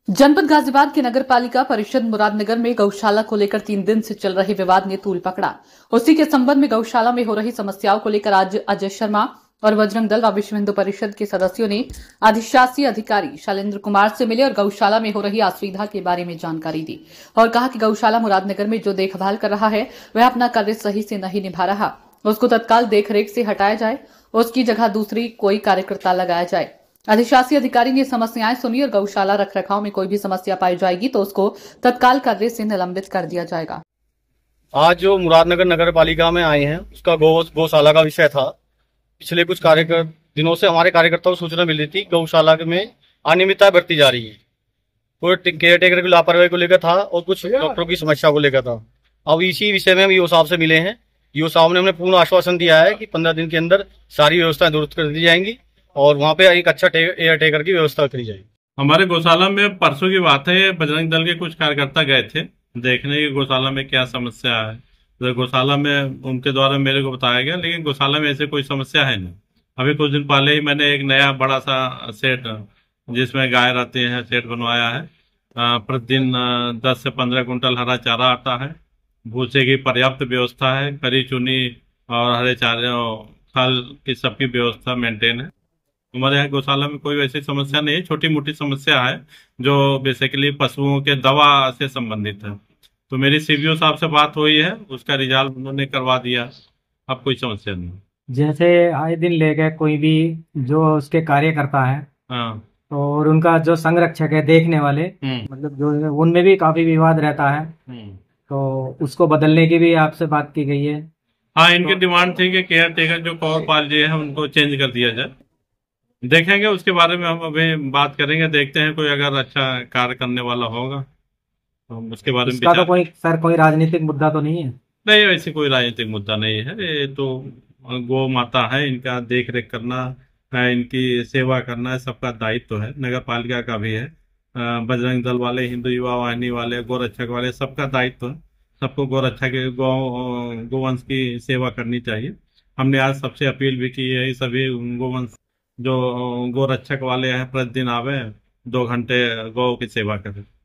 जनपद गाजियाबाद के नगर पालिका परिषद मुरादनगर में गौशाला को लेकर 3 दिन से चल रहे विवाद ने तूल पकड़ा। उसी के संबंध में गौशाला में हो रही समस्याओं को लेकर आज अजय शर्मा और बजरंग दल व विश्व हिंदू परिषद के सदस्यों ने अधिशासी अधिकारी शैलेंद्र कुमार से मिले और गौशाला में हो रही असुविधा के बारे में जानकारी दी और कहा कि गौशाला मुरादनगर में जो देखभाल कर रहा है वह अपना कार्य सही से नहीं निभा रहा, उसको तत्काल देखरेख से हटाया जाए, उसकी जगह दूसरी कोई कार्यकर्ता लगाया जाए। अधिशासी अधिकारी ने समस्याएं सुनी और गौशाला रखरखाव में कोई भी समस्या पाई जाएगी तो उसको तत्काल कार्य से निलंबित कर दिया जाएगा। आज जो मुरादनगर नगर पालिका में आए हैं उसका गौशाला का विषय था। पिछले कुछ दिनों से हमारे कार्यकर्ताओं को सूचना मिल रही थी गौशाला में अनियमितता बरती जा रही है। कोई केयर टेकर की लापरवाही को लेकर था और कुछ डॉक्टरों की समस्या को लेकर था। अब इसी विषय में हम ईओ साहब से मिले हैं। ईओ साहब ने हमें पूर्ण आश्वासन दिया है कि 15 दिन के अंदर सारी व्यवस्थाएं दुरुस्त कर दी जाएंगी और वहाँ पे एक अच्छा एयर टेकर की व्यवस्था करी जाएगी। हमारे गौशाला में परसों की बात है, बजरंग दल के कुछ कार्यकर्ता गए थे देखने की गौशाला में क्या समस्या है। तो गौशाला में उनके द्वारा मेरे को बताया गया, लेकिन गौशाला में ऐसे कोई समस्या है नहीं। अभी कुछ दिन पहले ही मैंने एक नया बड़ा सा सेट जिसमें गाय रहती है सेट बनवाया है। प्रतिदिन 10 से 15 कुंटल हरा चारा आता है, भूसे की पर्याप्त व्यवस्था है, करी चुनी और हरे चारे खल की सबकी व्यवस्था मेंटेन है। हमारे यहाँ गौशाला में कोई वैसी समस्या नहीं है, छोटी मोटी समस्या है जो बेसिकली पशुओं के दवा से संबंधित है। तो मेरी सीबीओ साहब से बात हुई है, उसका रिजल्ट उन्होंने करवा दिया। अब कोई समस्या नहीं। जैसे आए दिन ले गए कोई भी जो उसके कार्यकर्ता है, हाँ, और उनका जो संरक्षक है देखने वाले, मतलब जो उनमें भी काफी विवाद रहता है, तो उसको बदलने की भी आपसे बात की गई है। हाँ, इनकी डिमांड थी कि केयर टेकर जो कौरपाल जी है उनको चेंज कर दिया जाए। देखेंगे उसके बारे में, हम अभी बात करेंगे, देखते हैं कोई अगर अच्छा कार्य करने वाला होगा तो उसके बारे में तो कोई राजनीतिक मुद्दा तो नहीं है? नहीं, वैसे कोई राजनीतिक मुद्दा नहीं है। ये तो गौ माता है, इनका देख रेख करना है, इनकी सेवा करना है, सबका दायित्व है, नगर पालिका का भी है, बजरंग दल वाले, हिंदू युवा वाहिनी वाले, गौरक्षक वाले, सबका दायित्व है। सबको गौरक्षा के गोवंश की सेवा करनी चाहिए। हमने आज सबसे अपील भी की है, सभी गोवंश जो गौरक्षक वाले हैं प्रतिदिन आवे 2 घंटे गौ की सेवा करें।